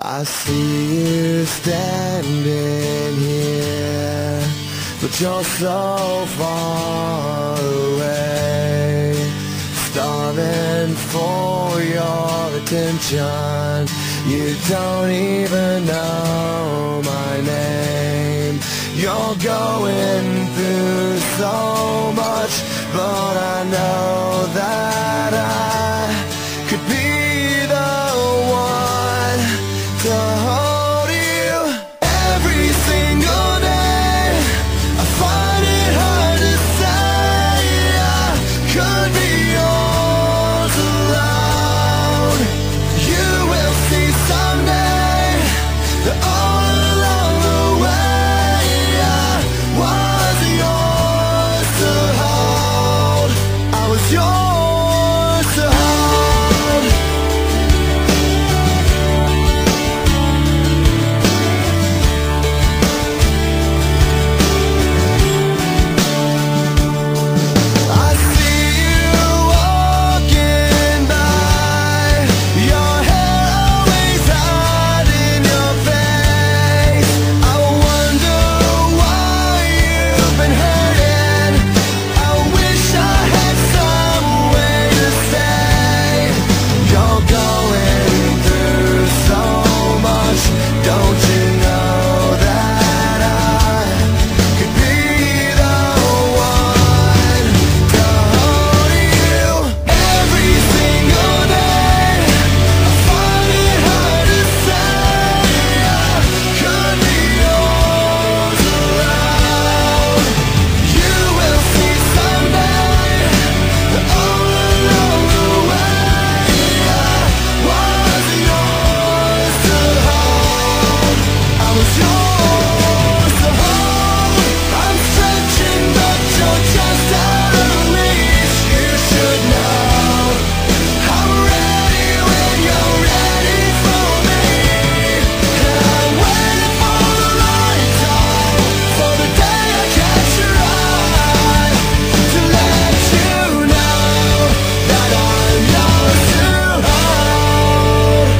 I see you standing here, but you're so far away, starving for your attention. You don't even know my name. You're going through so much, but I know that I could be the one to hold you every single day. I find it hard to say I could be yours alone. You will see someday that all along the way I was yours to hold. I was yours to hold. I see you walking by, your hair always hiding your face. I wonder why you've been hurting. I wish I had some way to say you're going through so much. Don't you know that I could be the one to hold you every single day? I find it hard to say I could be yours alone. You will see someday that all along the way I was yours to hold. I was yours to hold. I'm stretching, but you're just out of reach. You should know I'm ready when you're ready for me. And I'm waiting for the right time, for the day I catch your eye, to let you know that I'm yours to hold.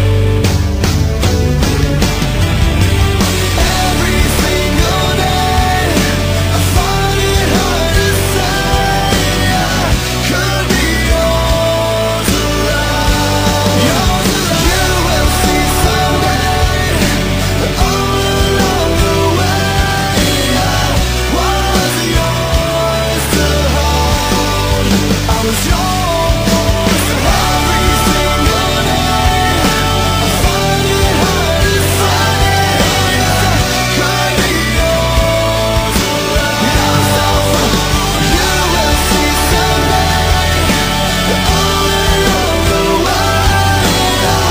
Every single day I find it hard to say I could be yours alone. You will see someday that all along the way I was yours to hold. I was yours to hold. Every single day I find it hard to say I could be yours alone. You will see someday that all along the way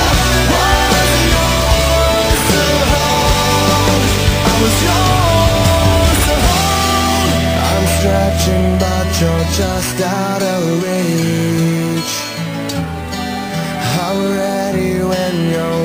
I was yours to hold. I was yours to hold. I'm stretching, but you're just out of reach. I'm ready when you're